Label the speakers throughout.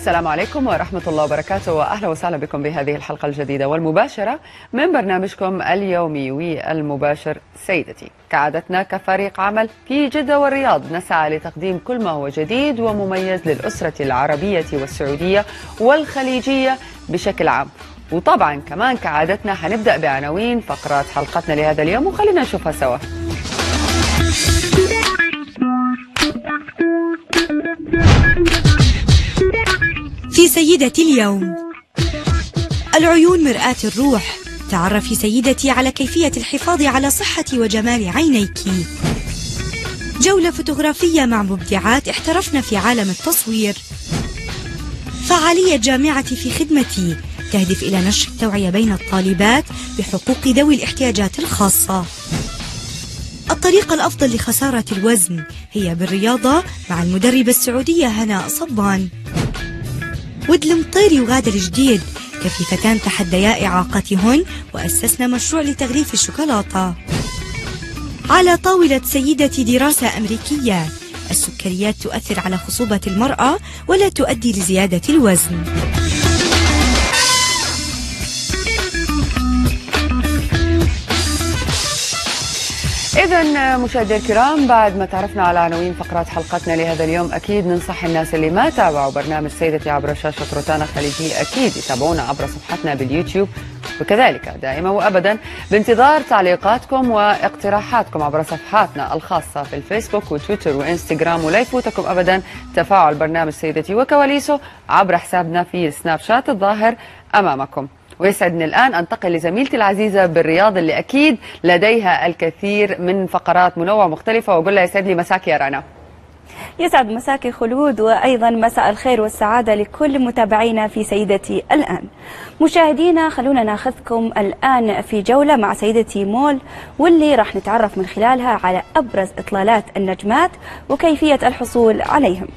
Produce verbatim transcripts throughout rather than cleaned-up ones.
Speaker 1: السلام عليكم ورحمة الله وبركاته، وأهلا وسهلا بكم بهذه الحلقة الجديدة والمباشرة من برنامجكم اليومي والمباشر سيدتي. كعادتنا كفريق عمل في جدة والرياض نسعى لتقديم كل ما هو جديد ومميز للأسرة العربية والسعودية والخليجية بشكل عام. وطبعا كمان كعادتنا هنبدأ بعناوين فقرات حلقتنا لهذا اليوم، وخلينا نشوفها سوا.
Speaker 2: في سيدتي اليوم: العيون مرآة الروح، تعرفي سيدتي على كيفية الحفاظ على صحة وجمال عينيك. جولة فوتوغرافية مع مبدعات احترفن في عالم التصوير. فعالية جامعتي في خدمتي تهدف إلى نشر التوعية بين الطالبات بحقوق ذوي الاحتياجات الخاصة. الطريقة الأفضل لخسارة الوزن هي بالرياضة مع المدربة السعودية هناء صبان. ود المطيري وغادة الجديد كفيفتان تحديا إعاقتهن وأسسن مشروع لتغليف الشوكولاتة. على طاولة سيدتي دراسة أمريكية: السكريات تؤثر على خصوبة المرأة ولا تؤدي لزيادة الوزن.
Speaker 1: إذا مشاهدي الكرام، بعد ما تعرفنا على عناوين فقرات حلقتنا لهذا اليوم، أكيد ننصح الناس اللي ما تابعوا برنامج سيدتي عبر شاشة روتانا خليجية أكيد يتابعونا عبر صفحتنا باليوتيوب، وكذلك دائما وأبدا بانتظار تعليقاتكم واقتراحاتكم عبر صفحاتنا الخاصة في الفيسبوك وتويتر وإنستغرام. ولا يفوتكم أبدا تفاعل برنامج سيدتي وكواليسه عبر حسابنا في سناب شات الظاهر أمامكم. ويسعدني الآن أنتقل لزميلتي العزيزة بالرياض اللي أكيد لديها الكثير من فقرات منوعة مختلفة، وأقول لها يسعد لي مساك يا رنا.
Speaker 3: يسعد مساك خلود، وأيضا مساء الخير والسعادة لكل متابعينا في سيدتي الآن. مشاهدينا، خلونا ناخذكم الآن في جولة مع سيدتي مول، واللي راح نتعرف من خلالها على أبرز إطلالات النجمات وكيفية الحصول عليهم.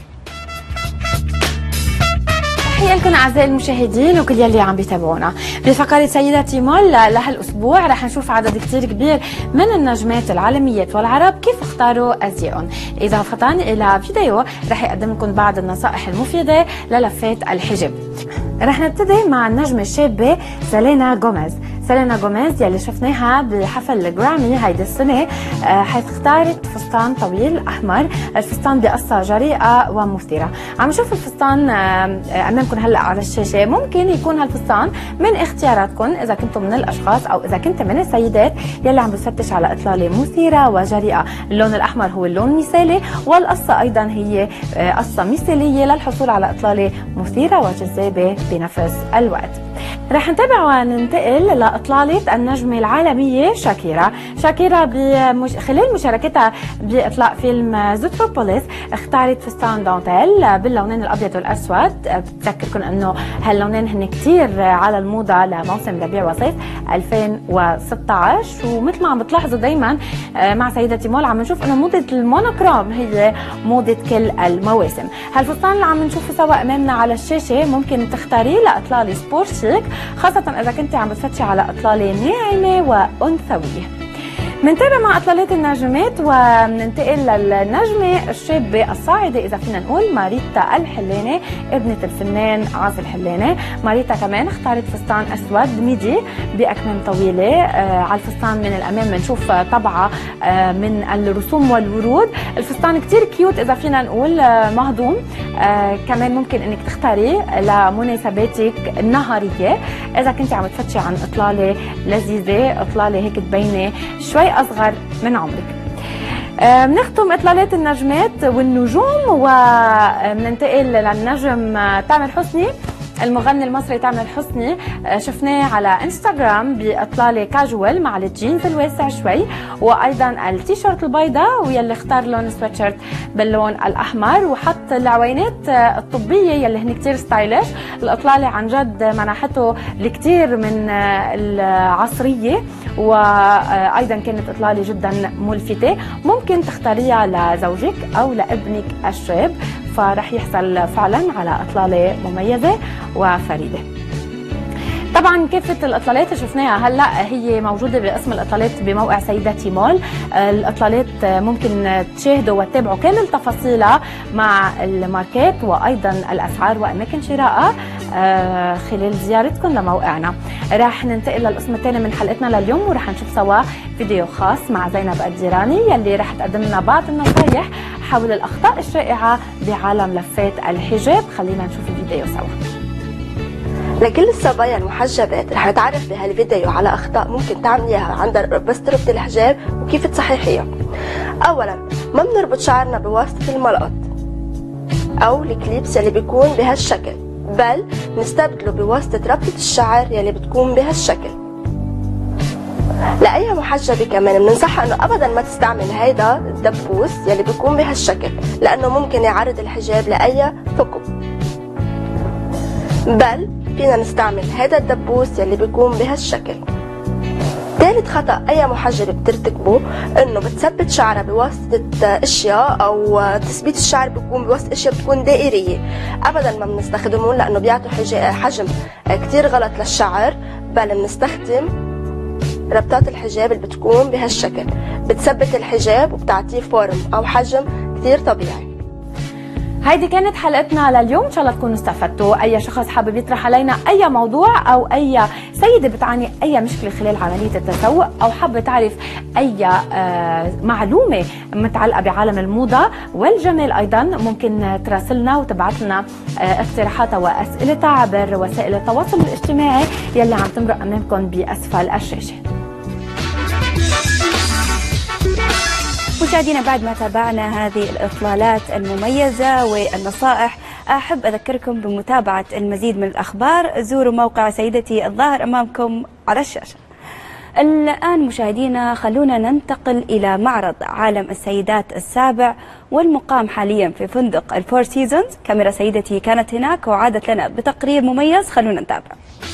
Speaker 4: تحية لكم أعزائي المشاهدين وكل يلي عم بيتابعونا. بفقرة سيدتي مول لهالأسبوع رح نشوف عدد كتير كبير من النجمات العالميات والعرب كيف اختاروا أزيائهم. إذا فتان إلى فيديو رح يقدم لكم بعض النصائح المفيدة للفات الحجاب. رح نبتدي مع النجمة الشابة سيلينا غوميز. سيلينا غوميز يلي شفناها بحفل الجرامي هيدي السنة، حيث اختارت فستان طويل أحمر، الفستان بقصة جريئة ومثيرة. عم نشوف الفستان أمامكم هلأ على الشاشة. ممكن يكون هالفستان من اختياراتكم إذا كنتم من الأشخاص أو إذا كنت من السيدات يلي عم بتفتش على إطلالة مثيرة وجريئة. اللون الأحمر هو اللون المثالي، والقصة أيضا هي قصة مثالية للحصول على إطلالة مثيرة وجذابة بنفس الوقت. رح نتابع وننتقل لإطلالة النجمة العالمية شاكيرا. شاكيرا بمش... خلال مشاركتها بإطلاق فيلم زوتروبوليس اختارت فستان دانتيل باللونين الأبيض والأسود. بتذكركم أنه هاللونين هن كتير على الموضة لموسم ربيع وصيف ألفين وستة عشر، ومثل ما عم بتلاحظوا دايما مع سيدتي مول عم نشوف أنه موضة المونوكروم هي موضة كل المواسم. هالفستان اللي عم نشوفه سوا أمامنا على الشاشة ممكن تختاريه لإطلالة سبور شيك، خاصة إذا كنت عم بتفتشي على إطلالة ناعمة وأنثوية. منتابع مع إطلالات النجمات وننتقل للنجمة الشابة الصاعدة إذا فينا نقول ماريتا الحلاني، ابنة الفنان عاصي الحلاني. ماريتا كمان اختارت فستان أسود ميدي بأكمام طويلة. آه على الفستان من الأمام بنشوف طبعة آه من الرسوم والورود. الفستان كتير كيوت إذا فينا نقول آه مهضوم. آه كمان ممكن إنك تختاريه لمناسباتك النهارية إذا كنت عم تفتشي عن إطلالة لذيذة، إطلالة هيك تبيني شوي أصغر من عمرك. بنختم إطلالات النجمات والنجوم وبننتقل للنجم تامر حسني. المغني المصري تامر حسني شفناه على انستغرام باطلاله كاجوال مع الجينز الواسع شوي، وايضا التيشيرت البيضاء ويلي اختار لون سويتشيرت باللون الاحمر، وحط العوينات الطبيه يلي هن كثير ستايلش. الاطلاله عن جد منحته الكثير من العصريه، وايضا كانت اطلاله جدا ملفته. ممكن تختاريها لزوجك او لابنك الشاب، فرح يحصل فعلا على اطلاله مميزه وفريده. طبعا كافه الاطلالات اللي شفناها هلا هي موجوده باسم الاطلالات بموقع سيدتي مول. الاطلالات ممكن تشاهدوا وتتابعوا كامل تفاصيلها مع الماركات وايضا الاسعار واماكن شرائها خلال زيارتكم لموقعنا. راح ننتقل للقسم الثاني من حلقتنا لليوم وراح نشوف سوا فيديو خاص مع زينب الديراني يلي راح تقدم لنا بعض النصايح حول الاخطاء الشائعه بعالم لفات الحجاب. خلينا نشوف الفيديو سوا.
Speaker 5: لكل الصبايا المحجبات رح نتعرف بهالفيديو على اخطاء ممكن تعمليها عند بس تربطي الحجاب وكيف تصححيها. اولا ما بنربط شعرنا بواسطه الملقط او الكليبس يلي بيكون بهالشكل، بل نستبدله بواسطه ربطه الشعر يلي بتكون بهالشكل. لاي محجبه كمان بننصحها انه ابدا ما تستعمل هيدا الدبوس يلي بيكون بهالشكل، لانه ممكن يعرض الحجاب لاي ثقب، بل فينا نستعمل هذا الدبوس يلي بيكون بهالشكل. ثالث خطأ أي محجبة بترتكبه إنه بتثبت شعرها بواسطة أشياء أو تثبيت الشعر بيكون بواسطة أشياء بتكون دائرية. أبدا ما بنستخدمهم لأنه بيعطوا حجم كتير غلط للشعر، بل بنستخدم ربطات الحجاب اللي بتكون بهالشكل، بتثبت الحجاب وبتعطيه فورم أو حجم كتير طبيعي.
Speaker 4: هيدي كانت حلقتنا لليوم، ان شاء الله تكونوا استفدتوا. اي شخص حابب يطرح علينا اي موضوع او اي سيده بتعاني اي مشكله خلال عمليه التسوق او حابه تعرف اي آه معلومه متعلقه بعالم الموضه والجمال ايضا، ممكن تراسلنا وتبعث لنا آه اقتراحاتها واسئلتها عبر وسائل التواصل الاجتماعي يلي عم تمرق امامكم باسفل الشاشه.
Speaker 3: مشاهدينا بعد ما تابعنا هذه الإطلالات المميزة والنصائح، أحب أذكركم بمتابعة المزيد من الأخبار. زوروا موقع سيدتي الظاهر أمامكم على الشاشة. الآن مشاهدينا خلونا ننتقل إلى معرض عالم السيدات السابع والمقام حاليا في فندق الفور سيزونز. كاميرا سيدتي كانت هناك وعادت لنا بتقرير مميز، خلونا نتابع.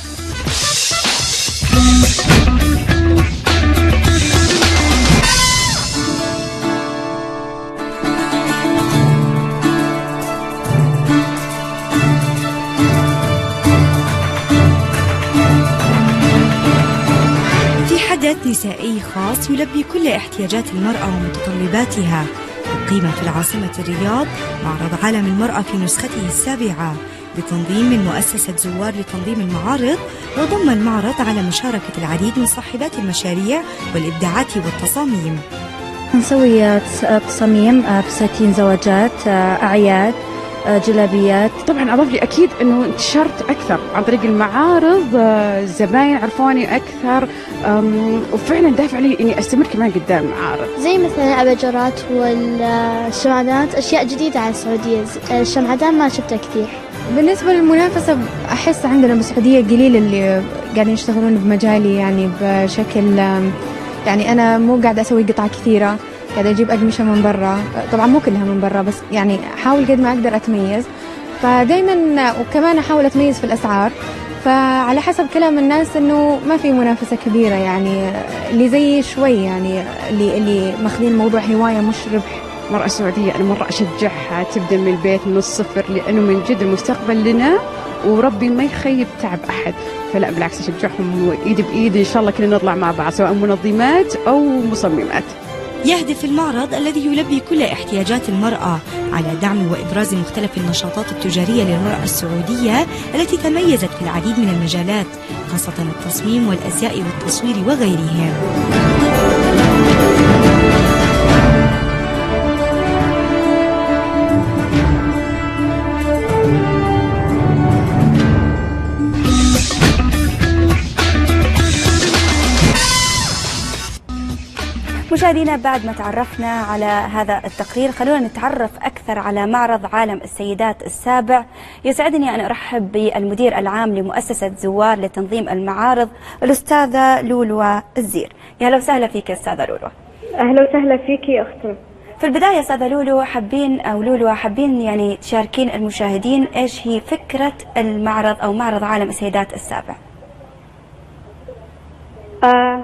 Speaker 2: حدث نسائي خاص يلبي كل احتياجات المرأة ومتطلباتها، أقيم في العاصمة الرياض معرض عالم المرأة في نسخته السابعة بتنظيم من مؤسسة زوار لتنظيم المعارض، وضم المعرض على مشاركة العديد من صاحبات المشاريع والإبداعات والتصاميم.
Speaker 6: نسوي تصاميم فساتين زواجات، أعياد، جلابيات.
Speaker 7: طبعا اضاف لي اكيد انه انتشرت اكثر عن طريق المعارض، الزباين عرفوني اكثر، وفعلا دافع لي اني استمر كمان قدام المعارض.
Speaker 8: زي مثلا الاباجورات والشمعدانات، اشياء جديده على السعوديه. الشمعدان ما شفتها كثير.
Speaker 6: بالنسبه للمنافسه احس عندنا بالسعوديه قليل اللي قاعدين يشتغلون بمجالي، يعني بشكل يعني انا مو قاعده اسوي قطع كثيره، قاعدة أجيب أقمشة من برا، طبعا مو كلها من برا بس يعني أحاول قد ما أقدر أتميز، فدايما وكمان أحاول أتميز في الأسعار. فعلى حسب كلام الناس إنه ما في منافسة كبيرة، يعني اللي زي شوي يعني اللي اللي ماخذين الموضوع هواية مش ربح.
Speaker 7: المرأة السعودية أنا مرة أشجعها تبدأ من البيت من الصفر، لأنه من جد المستقبل لنا وربي ما يخيب تعب أحد، فلا بالعكس أشجعهم إيد بإيد إن شاء الله كلنا نطلع مع بعض سواء منظمات أو مصممات.
Speaker 2: يهدف المعرض الذي يلبي كل احتياجات المرأة على دعم وإبراز مختلف النشاطات التجارية للمرأة السعودية التي تميزت في العديد من المجالات، خاصة التصميم والأزياء والتصوير وغيرهم.
Speaker 3: مشاهدينا بعد ما تعرفنا على هذا التقرير، خلونا نتعرف أكثر على معرض عالم السيدات السابع. يسعدني أن أرحب بالمدير العام لمؤسسة زوار لتنظيم المعارض الأستاذة لولو الزير. يا هلا وسهلا فيك أستاذة لولو.
Speaker 9: أهلا وسهلا فيك يا أختي.
Speaker 3: في البداية أستاذة لولو حابين أو لولو حابين يعني تشاركين المشاهدين إيش هي فكرة المعرض أو معرض عالم السيدات السابع؟
Speaker 9: آه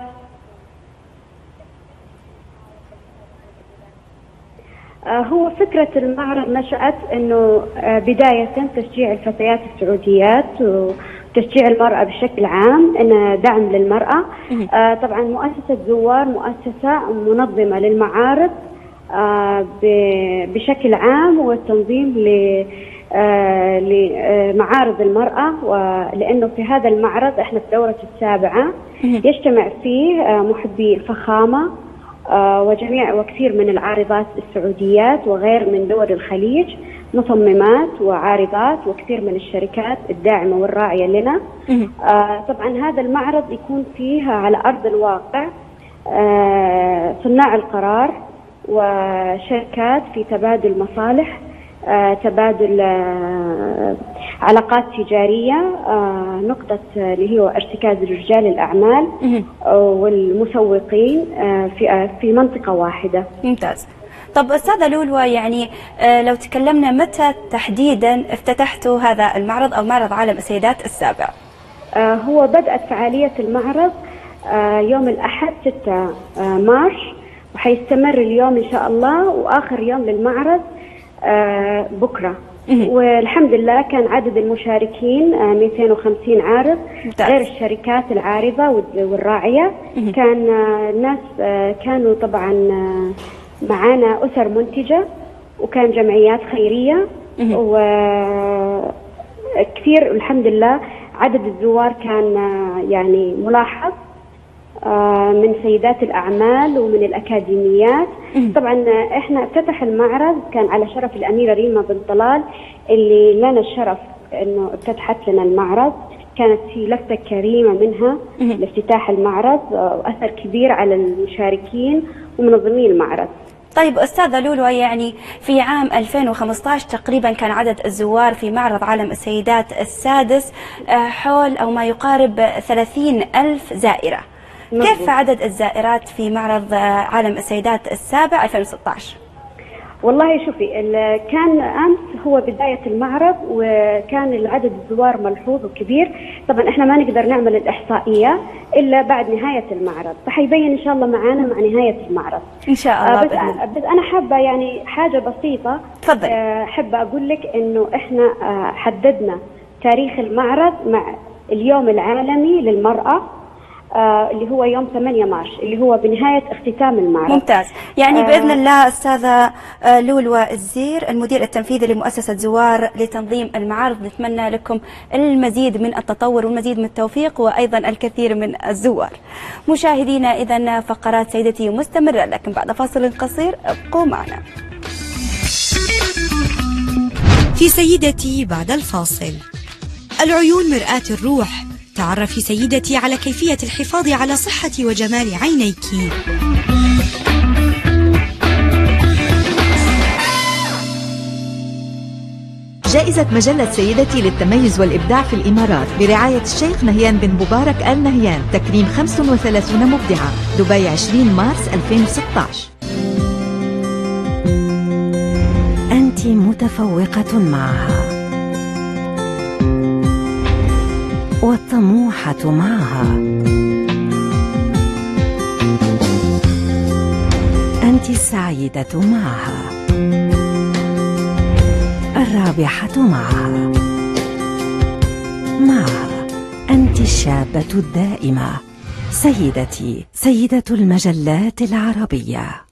Speaker 9: هو فكرة المعرض نشأت أنه بداية تشجيع الفتيات السعوديات تشجيع المرأة بشكل عام، أن دعم للمرأة. آه طبعا مؤسسة زوار مؤسسة منظمة للمعارض آه بشكل عام والتنظيم ل آه لمعارض المرأة، ولأنه في هذا المعرض احنا في دورة السابعة يجتمع فيه آه محبي الفخامة آه وجميع وكثير من العارضات السعوديات وغير من دول الخليج، مصممات وعارضات وكثير من الشركات الداعمة والراعية لنا. آه طبعا هذا المعرض يكون فيه على أرض الواقع آه صناع القرار وشركات في تبادل مصالح، آه تبادل آه علاقات تجارية، آه نقطة اللي هو ارتكاز رجال الأعمال آه والمسوقين آه في آه في منطقة واحدة.
Speaker 3: ممتاز. طب أستاذة لولو، يعني آه لو تكلمنا متى تحديدا افتتحتوا هذا المعرض أو معرض عالم السيدات السابع؟
Speaker 9: آه هو بدأت فعالية المعرض آه يوم الأحد ستة آه مارس، وحيستمر اليوم إن شاء الله، وآخر يوم للمعرض آه بكرة. والحمد لله كان عدد المشاركين آه مئتين وخمسين عارض، غير الشركات العارضة والراعية. كان آه الناس آه كانوا طبعا آه معانا أسر منتجة، وكان جمعيات خيرية، وكثير الحمد لله عدد الزوار كان آه يعني ملاحظ من سيدات الأعمال ومن الأكاديميات. طبعا احنا افتتح المعرض كان على شرف الأميرة ريما بن طلال اللي لنا الشرف انه افتتحت لنا المعرض. كانت في لفتة كريمة منها لافتتاح المعرض، وأثر كبير على المشاركين ومنظمين المعرض.
Speaker 3: طيب أستاذة لولو، يعني في عام ألفين وخمسة عشر تقريبا كان عدد الزوار في معرض عالم السيدات السادس حول أو ما يقارب ثلاثين ألف زائرة. كيف عدد الزائرات في معرض عالم السيدات السابع ألفين وستة عشر؟
Speaker 9: والله شوفي، كان أمس هو بداية المعرض وكان العدد الزوار ملحوظ وكبير. طبعا احنا ما نقدر نعمل الإحصائية إلا بعد نهاية المعرض، فحيبين إن شاء الله معانا مع نهاية المعرض
Speaker 3: إن شاء الله.
Speaker 9: بس, بس أنا حابة يعني حاجة بسيطة.
Speaker 3: تفضلي.
Speaker 9: حابة أقول لك إنه احنا حددنا تاريخ المعرض مع اليوم العالمي للمرأة آه اللي هو يوم ثمانية مارس، اللي هو بنهاية اختتام المعرض.
Speaker 3: ممتاز. يعني آه بإذن الله أستاذة لولو الزير، المدير التنفيذي لمؤسسة زوار لتنظيم المعارض، نتمنى لكم المزيد من التطور والمزيد من التوفيق وأيضا الكثير من الزوار. مشاهدينا، إذن فقرات سيدتي مستمرة، لكن بعد فاصل قصير ابقوا معنا.
Speaker 2: في سيدتي بعد الفاصل. العيون مرآة الروح، تعرفي سيدتي على كيفية الحفاظ على صحة وجمال عينيك.
Speaker 10: جائزة مجلة سيدتي للتميز والإبداع في الإمارات برعاية الشيخ نهيان بن مبارك آل نهيان، تكريم خمسة وثلاثين مبدعة، دبي عشرين مارس ألفين وستة عشر.
Speaker 11: أنت متفوقة معها والطموحة معها، أنت السعيدة معها، الرابحة معها، معها أنت الشابة الدائمة. سيدتي، سيدة المجلات العربية.